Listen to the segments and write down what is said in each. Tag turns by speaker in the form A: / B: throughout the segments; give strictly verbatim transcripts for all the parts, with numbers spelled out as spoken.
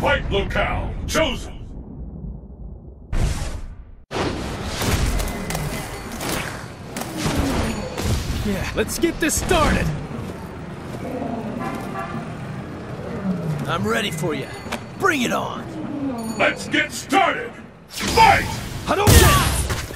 A: Fight locale chosen.
B: Yeah, let's get this started. I'm ready for you. Bring it on.
A: Let's get started. Fight!
B: Hadouken!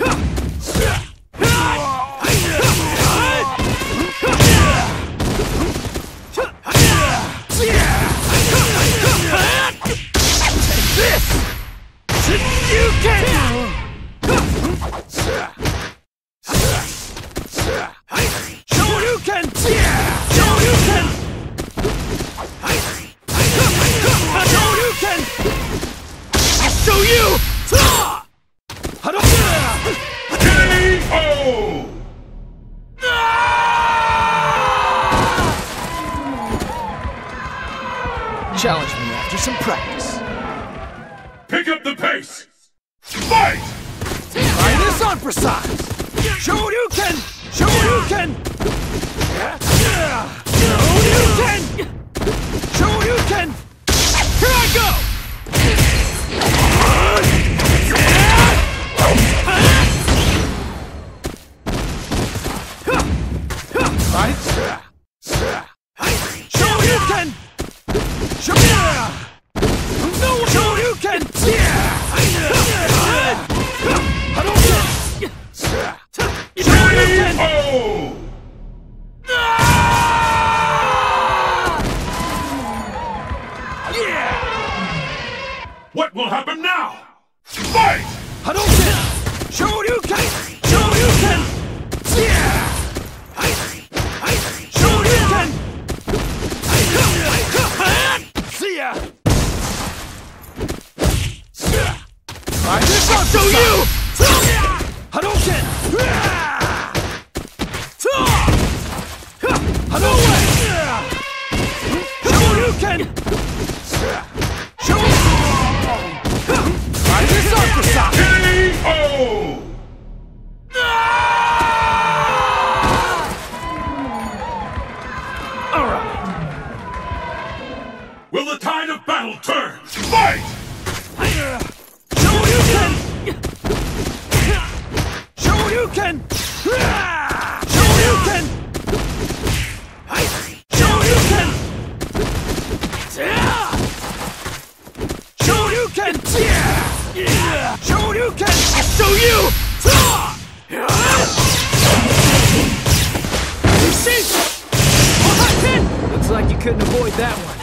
B: This! You can! Shoryuken! Shoryuken! Shoryuken! I'll show you! Hadouken!
A: K O!
B: Challenge me after some practice.
A: Pick up the pace. Fight!
B: Try this on for size! Shoryuken! Shoryuken! Shoryuken! Shoryuken! Here I go! Right? Shoryuken! Shoryuken! No! Shoryuken! Hadouken! Shoryuken!
A: K O!
B: Yeah!
A: What will happen now? Fight!
B: Hadouken! Shoryuken! Shoryuken! Yeah! Shoryuken! See ya! Try this on to you! Hadouken! Hadouken! Shoryuken! Shoryuken! Try this on for size!
A: K O!
B: Alright!
A: Will the tide of battle turn? Fight!
B: Shoryuken! Shoryuken! Shoryuken! Shoryuken! Shoryuken! Shoryuken! I'll show you! You see? Looks like you couldn't avoid that one.